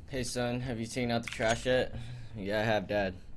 Hey son, have you taken out the trash yet? Yeah, I have, Dad.